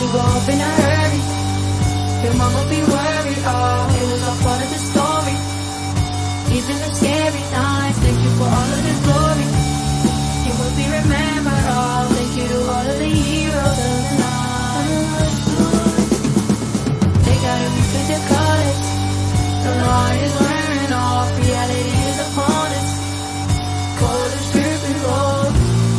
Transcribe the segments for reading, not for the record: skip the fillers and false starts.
grow up in a hurry. Your mama be worried, oh, it was all part of the story. Even the scary nights, thank you for all of the glory. You will be remembered, oh, thank you to all of the heroes of the night. They gotta repeat the colors. The light is wearing off, reality is upon us. Cold as dripping gold.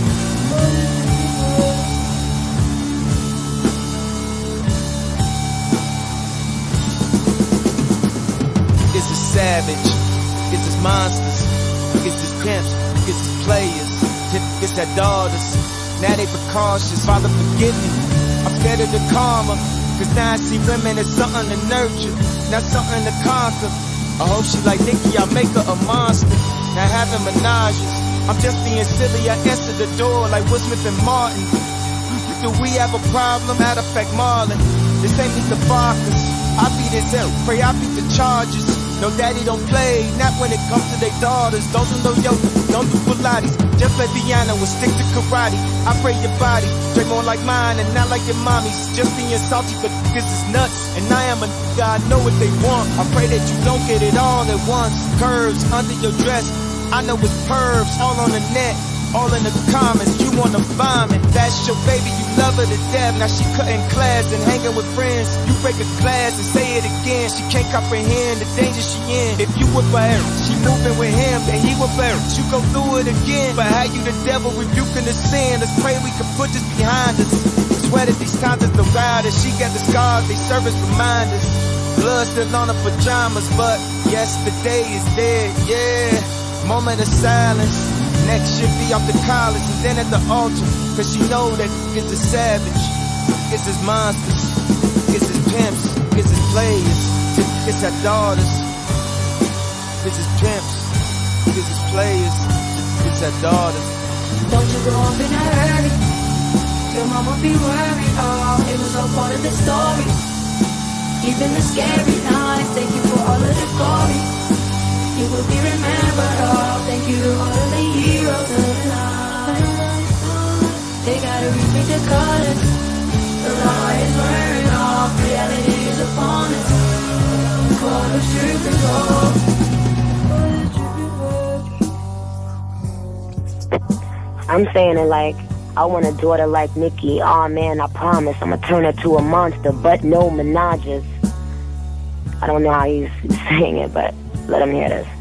It's a savage, it's his monsters, it's his pimps, it's his players, it's their daughters. Now they precautious, Father forgive me, I'm scared of the karma. Cause now I see women as something to nurture, not something to conquer. I hope she like Nicki, I'll make her a monster. Now having menages, I'm just being silly, I answer the door like Will Smith and Martin. Do we have a problem? Matter of fact, Marlon, this ain't me the Barkers. I beat his hell, pray I beat the Chargers. No daddy don't play, not when it comes to their daughters. Don't do no yoga, don't do Pilates. Just play piano and stick to karate. I pray your body, drink more like mine and not like your mommy's. Just being salty, but this is nuts. And I am a nigga, I know what they want. I pray that you don't get it all at once. Curves under your dress, I know it's pervs, all on the net. All in the comments, you wanna vomit. That's your baby, you love her to death. Now she cutting class and hanging with friends. You break a glass and say it again. She can't comprehend the danger she in. If you whip her hair, she moving with him, then he whip her. You go through it again. But how you the devil rebuking the sin? Let's pray we can put this behind us. Swear that these times is the wildest. She got the scars, they serve as reminders. Blood still on her pajamas, but yesterday is dead, yeah. Moment of silence. Next should be off the college and then at the altar. Cause she know that it's a savage, it's his monsters, it's his pimps, it's his players, it's her daughters. It's his pimps, it's his players, it's her daughters. Don't you grow up in a hurry. Your mama be worried, oh, it was all part of the story. Even the scary nights, thank you for all of the glory. You will be remembered, oh, thank you to all of the heroes of the night. They gotta repeat the colors. The light is wearing off, reality is upon us. Cold as dripping gold. I'm saying it like, I want a daughter like Nicki. Oh man, I promise I'ma turn her to a monster, but no menages. I don't know how he's saying it, but let him hear this.